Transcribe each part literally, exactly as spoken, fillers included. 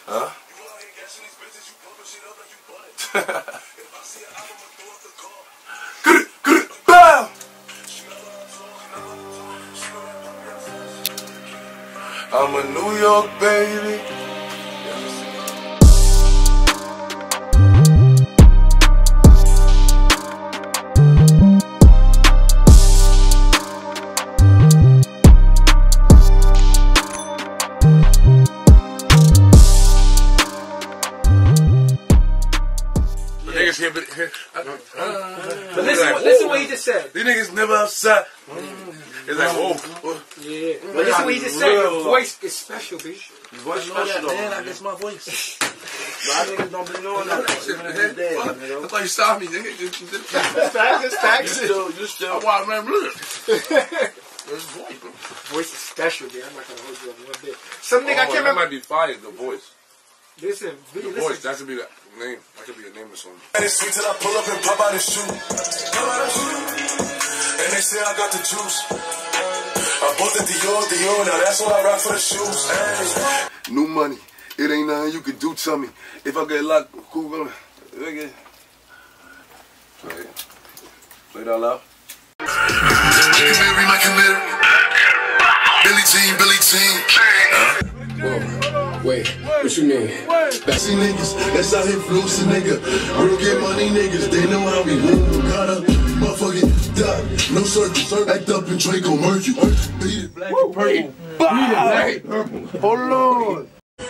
Huh? Bow! I'm a New York baby. Here, but here, uh, uh, but listen, like, listen what he just said. These niggas never outside. Mm. It's like, whoa. whoa. Yeah. But listen what he just said. Your voice is special, bitch. Your voice is special, man. I guess my voice. Y'all niggas don't be knowing that. I thought you saw me, nigga. It's facts, it's facts. You still, you still. I want man, look. There's voice, bro. Voice is special, man. I'm not gonna hold you up one bit. Some nigga, oh, I can't remember. That might be fire, the voice. Listen, the listen. voice, that should be the name. That could be the name of something. And it's sweet till I pull up and pop out and shoot. And they say I got the juice. I bought the Dior, Dior, now that's what I rock for the shoes. Hey. New money, it ain't nothing you can do to me. If I get locked, cool, go. Okay. Play it. Play it out loud. My committee, Billy Jean, Billy Jean. Huh? Whoa, wait, what you mean? That's niggas, that's out here flossing, nigga. Real get money niggas, they know how we move. Got up, motherfucking dot, no circle, act up and Draco Murphy. Beat it, black and purple. Black and purple. Hold on. Yeah,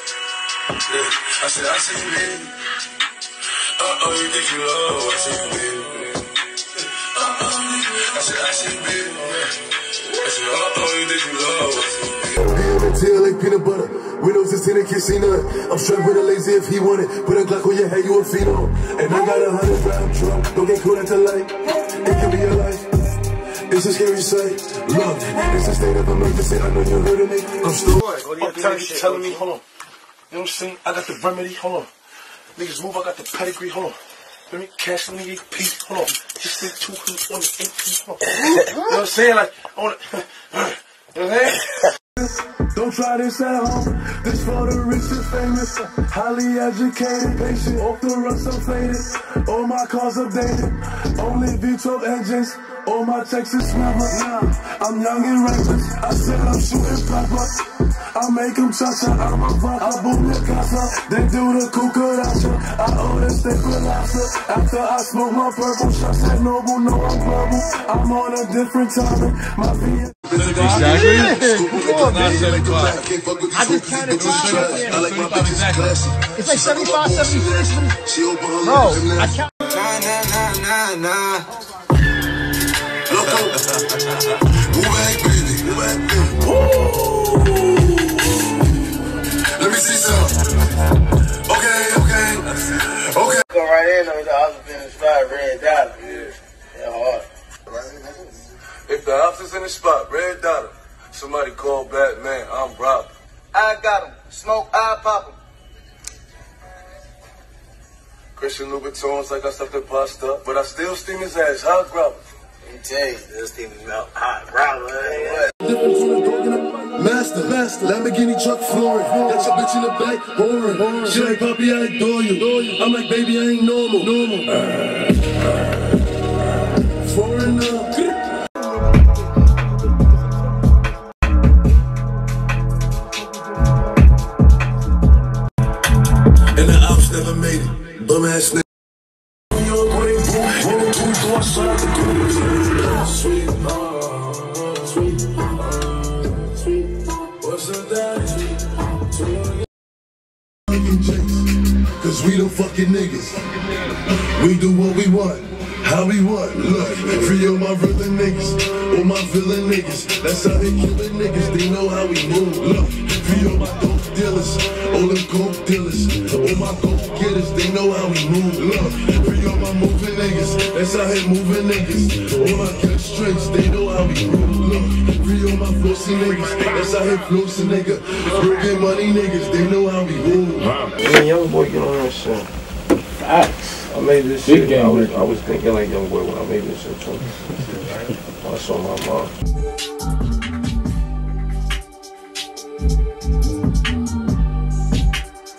I said, I see you, baby. Uh-oh, you think you low, I see you, baby. Uh-oh, I said, I see you, baby. I said, uh-oh, you think you low, I see you, baby. Tail like peanut butter, windows is in it, can't see none. I'm strapped with a lazy if he want it. Put a Glock on your head, you a phenom. And I got a hundred round drum. Don't get caught at the light. It can be your life. It's a scary sight. Look, it's a state of emergency. I know you heard of me. I'm still. I'm telling you, telling me, hold on. You know what I'm saying? I got the remedy. Hold on. Niggas move. I got the pedigree. Hold on. Let me cash me a piece. Hold on. Just say two hundred on the eight. Hold on. You know what I'm saying? Like, I want to. You know what I'm saying? Don't try this at home. This for the rich and famous. Highly educated, patient. Off the run, so faded. All my cars updated. Only V twelve engines. All my Texas never. Nah, I'm young and reckless. I said I'm shooting pepper. I make them cha-cha. I'm a vodka. I boom the casa. They do the cucaracha. I owe the steak with lobster. After I smoke my purple shots at Noble, no I'm global. I'm on a different timing. My V. Exactly. Yeah. Not seventy-five. I just counted five. I like my bitches classy. It's like seventy-five, seventy-six. She open her Bro, lips. I count. Nah, nah, nah, nah, nah. Loco. Move back, baby. Move back, baby. Let me see some. Okay, okay. Okay. Go right in on the house in the spot, red dollar. Yeah. Yeah, hard. If the house is in the spot, red dollar. Somebody call Batman. I'm Rob. I got him. Smoke, I pop him. Christian Louboutins like I stuffed the pasta, but I still steam his ass. Hot grub. Let me tell you, this team is out hot. Bravo, hey, what? Difference from the dog in the master, master, Lamborghini truck flooring. Got your bitch in the back, whoring. She like, Poppy, I adore you. I'm like, baby, I ain't normal, normal. Foreigner. And the ops never made it. Bum ass nigga. Sweet, uh, sweet, uh, sweet. What's the daddy? Cause we the fucking niggas. We do what we want, how we want. Look, free all my villain niggas, all my villain niggas. That's how they killing niggas, they know how we move. Look, free all my dope dealers, all them coke dealers, all my coke getters, they know how we move. Look, free all my moving niggas, that's how they moving niggas. All my cut straights, they know how we move. Look, free all my flossy niggas, that's how they flossy nigga. Bringing money niggas, they know how we move. Man, young boy, get on that shit. Facts. I made this shit. I was, I was thinking like young boy when I made this shit too. I saw my mom.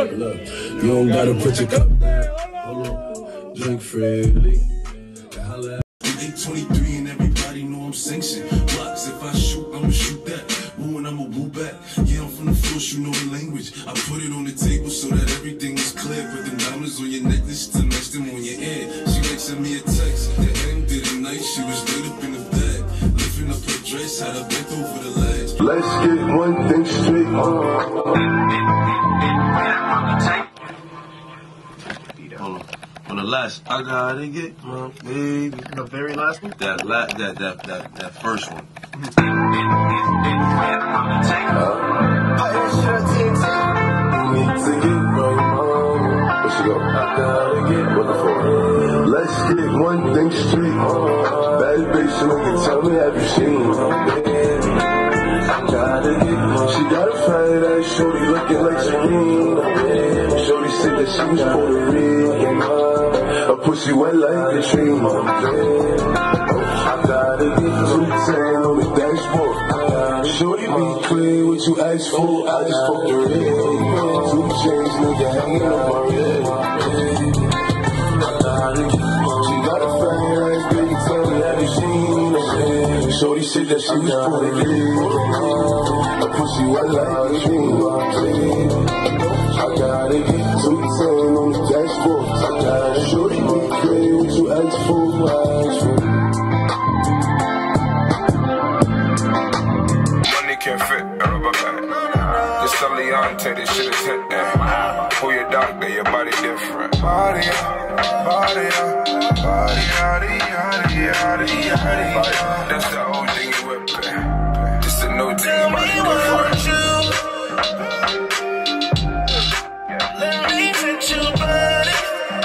Look, you don't gotta put your cup down. Hold on, drink freely. eight twenty-three and everybody know I'm sanctioned. Blocks, if I shoot, I'ma shoot that. Wooing, I'ma woo back. Yeah, I'm from the force, you know the language. I put it on the table so that everything is clear. Put the diamonds on your necklace to match them on your ear. She like sent me a text. The end did it nice, she was laid up in the bag. Lifting up her dress, had her bent over the ledge. Let's get one thing straight. Hold on. On the last, I gotta get my baby. The very last one? That la that that that that first one. Let's get one thing straight. Bad bitch, nigga, tell me have you seen? Gotta get, she got a fat ass shorty looking like Serena. Shorty said that she was Puerto Rican. Her pussy wet like a tree. I gotta get two ten on the dashboard. Shorty be clear what you asked for. I just fucked her in. Two chains, nigga, hanging on my head. She got a fat ass, baby, tell me have you seen her? Shorty said that she was Puerto Rican. Her pussy wet like a tree. I gotta get two ten on the dashboard. I gotta shorty be clear what you asked for. Asked for. Money can't fit a rubber band. This Eliante, this shit is hit there. Who your doctor, your body different. Body out, body out, body out, yaddy, yaddy, yaddy. That's the old thing you whipping. This the new thing you body different. Let me touch your body.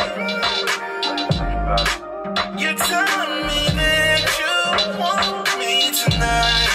You're telling me that you want me tonight.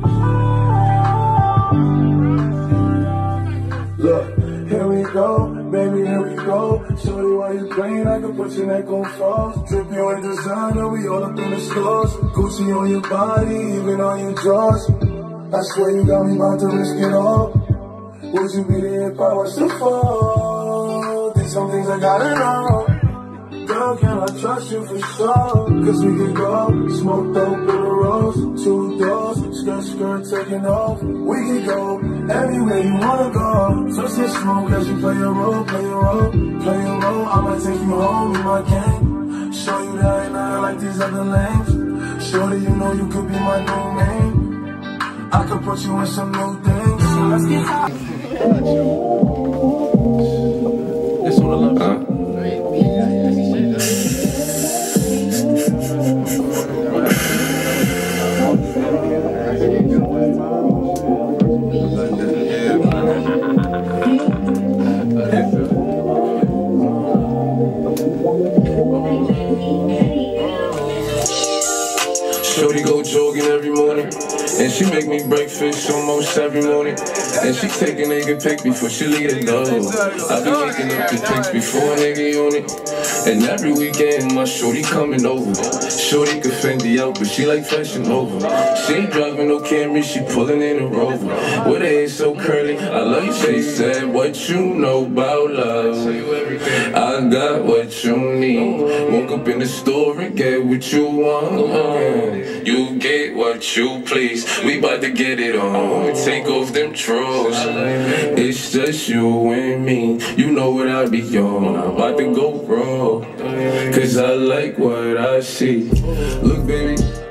Look, here we go, baby, here we go. Shorty, while you playing, I can put your neck on froze. Trip you in designer, we all up in the stores. Gucci on your body, even on your drawers. I swear you got me about to risk it all. Would you be there if I was to fall? There's some things I gotta know. Girl, can I trust you for sure? Cause we can go, smoke dope with a rose. Two doors, skirt, skirt, taking off. We can go anywhere you wanna go. Touch the smoke as you play a role, play a role, play a role. I might take you home in my gang. Show you that I ain't nothing like these other lanes. Shorty, you know you could be my new name. I could put you in some new things. So let's get high. It's on the left side. Shorty go jogging every morning, and she make me breakfast almost every morning. And she take a nigga pic before she leave the door. I be making up the pics before a nigga on it. And every weekend my shorty coming over. Shorty could Fendi out, but she like fashion over. She ain't driving no Camry, she pulling in a Rover. With her hair so curly, I love you. She said, what you know about love? I got what you need. Woke up in the store and get what you want. You get what you please. We bout to get it on. Take off them trolls. It's just you and me. You know what I be on. I'm about to go raw. Cause I like what I see. Look, baby.